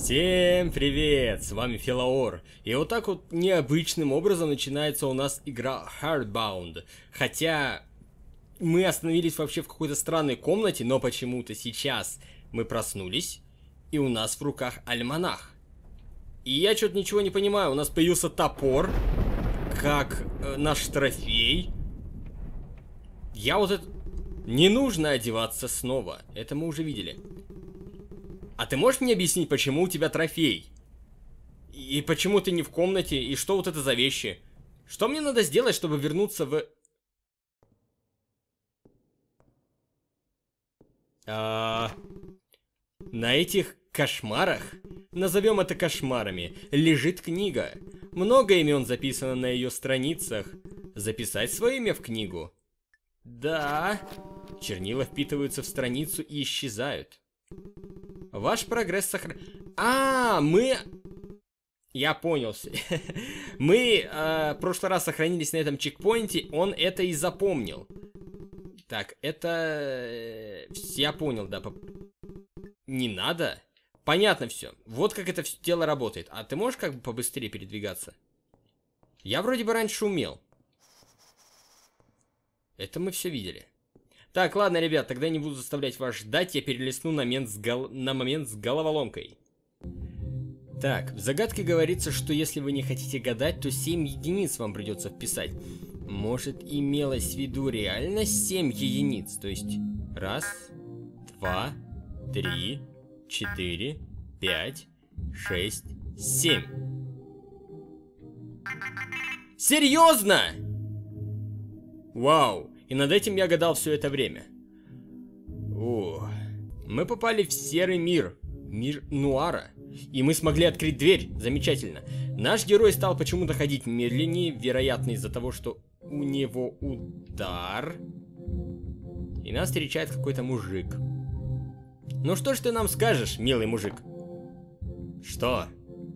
Всем привет, с вами Филаор. И вот так вот необычным образом начинается у нас игра Hardbound. Хотя мы остановились вообще в какой-то странной комнате, но почему-то сейчас мы проснулись, и у нас в руках альманах. И я что-то ничего не понимаю, у нас появился топор, как наш трофей. Я вот это... Не нужно одеваться снова, это мы уже видели. А ты можешь мне объяснить, почему у тебя трофей? И почему ты не в комнате? И что вот это за вещи? Что мне надо сделать, чтобы вернуться в... На этих кошмарах, назовем это кошмарами, лежит книга. Много имен записано на ее страницах. Записать свое имя в книгу? Да. Чернила впитываются в страницу и исчезают. Ваш прогресс мы... Я понял. Мы в прошлый раз сохранились на этом чекпоинте, он это и запомнил. Так, это... Я понял, да. Не надо? Понятно все. Вот как это все дело работает. А ты можешь как бы побыстрее передвигаться? Я вроде бы раньше умел. Это мы все видели. Так, ладно, ребят, тогда не буду заставлять вас ждать, я перелистну на момент с головоломкой. Так, в загадке говорится, что если вы не хотите гадать, то 7 единиц вам придется вписать. Может, имелось в виду реально 7 единиц? То есть, 1, 2, 3, 4, 5, 6, 7. Серьезно? Вау. И над этим я гадал все это время. О, мы попали в серый мир. Мир нуара. И мы смогли открыть дверь. Замечательно. Наш герой стал почему-то ходить медленнее. Вероятно, из-за того, что у него удар. И нас встречает какой-то мужик. Ну что ж ты нам скажешь, милый мужик? Что?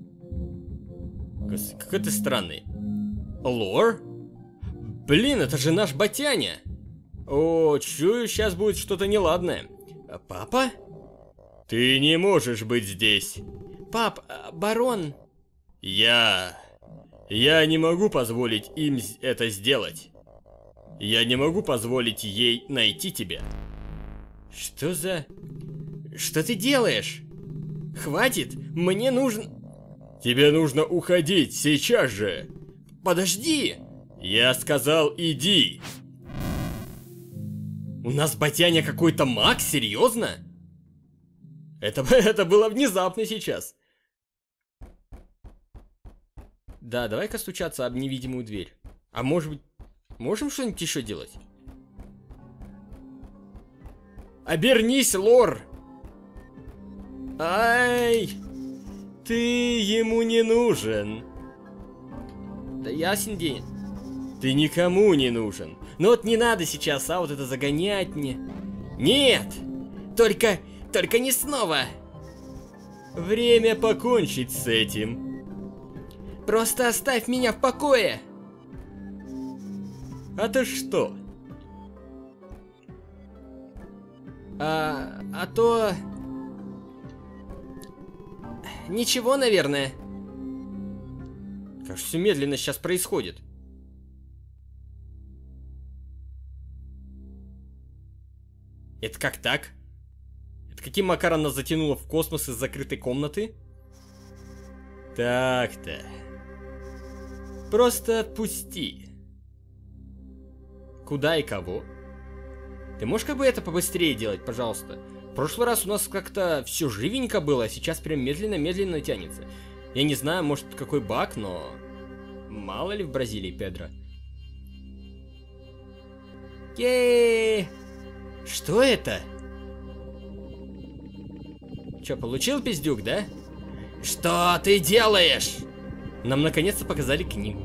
Какой ты странный. Лор? Блин, это же наш Батяня. О, чую, сейчас будет что-то неладное. Папа? Ты не можешь быть здесь. Пап, барон. Я не могу позволить им это сделать. Я не могу позволить ей найти тебя. Что за... Что ты делаешь? Хватит, мне нужно... Тебе нужно уходить сейчас же. Подожди. Я сказал, иди. У нас Батяня какой-то маг? Серьезно? Это было внезапно сейчас. Да, давай-ка стучаться об невидимую дверь. А может быть, можем что-нибудь еще делать? Обернись, Лор! Ай! Ты ему не нужен. Да ясен день. Ты никому не нужен. Ну вот не надо сейчас, вот это загонять мне. Нет! Только не снова. Время покончить с этим. Просто оставь меня в покое. А то что? А то... Ничего, наверное. Как же все медленно сейчас происходит. Это как так? Это каким макаром нас затянуло в космос из закрытой комнаты? Так-то. Просто отпусти. Куда и кого? Ты можешь как бы это побыстрее делать, пожалуйста? В прошлый раз у нас как-то все живенько было, а сейчас прям медленно-медленно тянется. Я не знаю, может какой баг, но... Мало ли в Бразилии, Педро. Ей! Что это? Че, получил пиздюк, да? Что ты делаешь? Нам наконец-то показали книгу.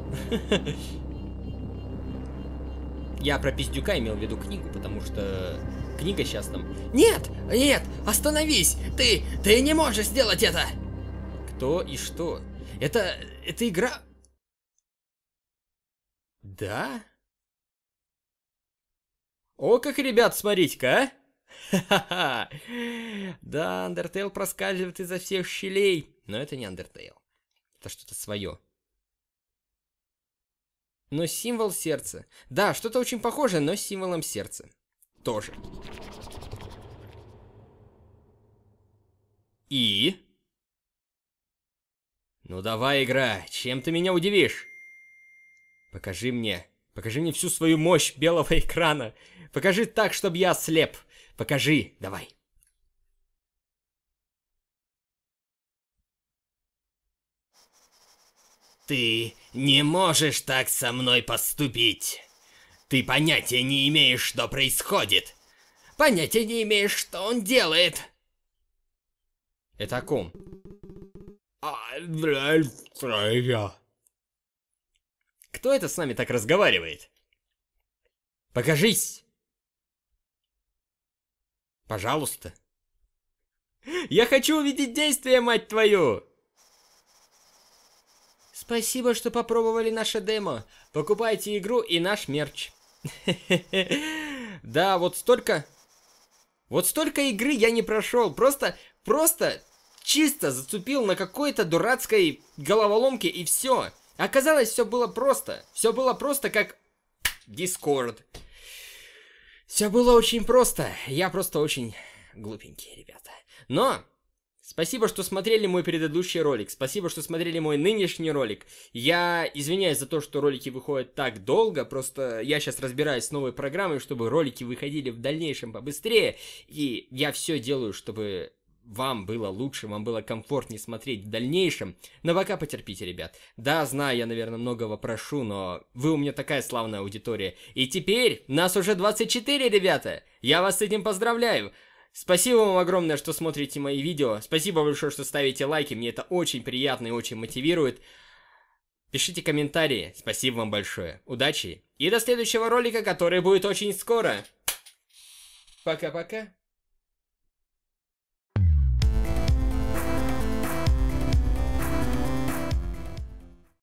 Я про пиздюка имел в виду книгу, потому что книга сейчас там... Нет, нет, остановись! Ты не можешь сделать это! Кто и что? Это игра... Да? О, как, ребят, смотрите-ка, Ха-ха-ха. Да, Undertale проскальзывает изо всех щелей. Но это не Undertale. Это что-то свое. Но символ сердца. Да, что-то очень похожее, но с символом сердца. Тоже. И? Ну давай, игра, чем ты меня удивишь? Покажи мне всю свою мощь белого экрана. Покажи так, чтобы я ослеп. Покажи, давай. Ты не можешь так со мной поступить. Ты понятия не имеешь, что происходит. Понятия не имеешь, что он делает. Это о ком? Кто это с нами так разговаривает? Покажись! Пожалуйста. Я хочу увидеть действие, мать твою! Спасибо, что попробовали наше демо. Покупайте игру и наш мерч. Да, вот столько игры я не прошел. Просто чисто зацепил на какой-то дурацкой головоломке и все. Оказалось, все было просто. Все было просто как Discord. Все было очень просто. Я просто очень глупенький, ребята. Но спасибо, что смотрели мой предыдущий ролик. Спасибо, что смотрели мой нынешний ролик. Я извиняюсь за то, что ролики выходят так долго. Просто я сейчас разбираюсь с новой программой, чтобы ролики выходили в дальнейшем побыстрее. И я все делаю, чтобы вам было лучше, вам было комфортнее смотреть в дальнейшем. Но пока потерпите, ребят. Да, знаю, я, наверное, многого прошу, но вы у меня такая славная аудитория. И теперь нас уже 24, ребята. Я вас с этим поздравляю. Спасибо вам огромное, что смотрите мои видео. Спасибо большое, что ставите лайки. Мне это очень приятно и очень мотивирует. Пишите комментарии. Спасибо вам большое. Удачи. И до следующего ролика, который будет очень скоро. Пока-пока.